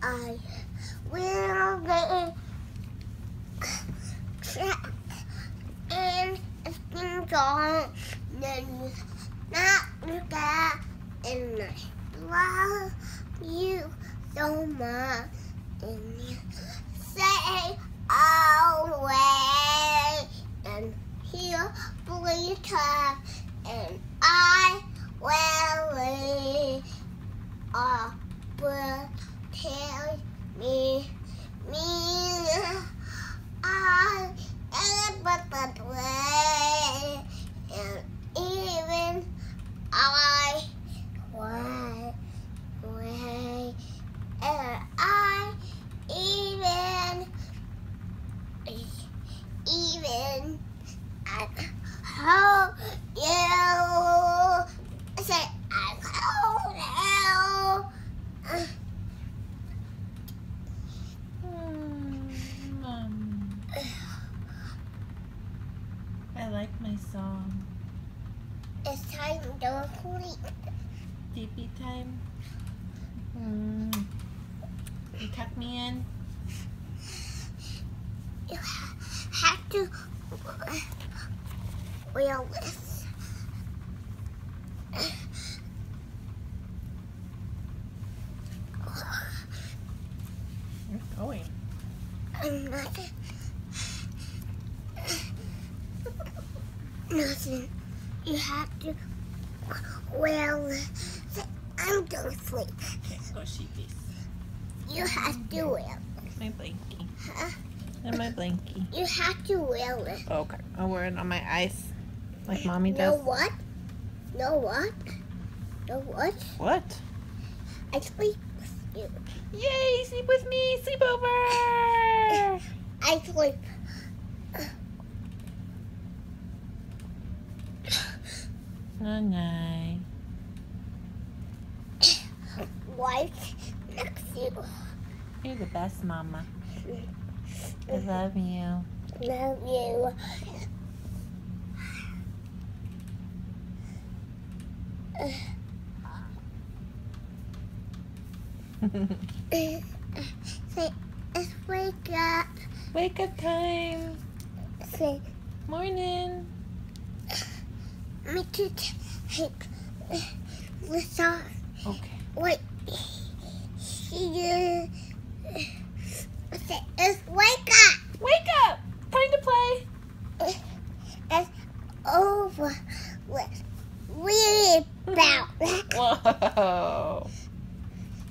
I will be trapped in a skin song. Then you not look at and I love you so much. And you say always, and he'll believe her, and I will leave. But tell me, I am but the way, and even I wait, and I even I hold you. Say I hold you. Mom. I like my song. It's time to go sleep. Sleepy time. You tuck me in. You have to wheel this. You're going. I'm nothing. Nothing. You have to wheel this. I'm gonna sleep. Okay, go sheepies. You have to wheel. My blankie. Huh? And my blankie. You have to wheel it. Okay. I'll wear it on my eyes. Like Mommy Know does. what? Know what? Know what? What? I sleep with you. Yay! Sleep with me! Sleepover! I sleep. Good night. Wife next to you. You're the best, Mama. I love you. Love you. Say, it's wake up. Wake up time. Say, Morning. me to take this off. Okay. Wait. Here. Say, it's wake up. Wake up! Time to play. It's over with. We about. Whoa.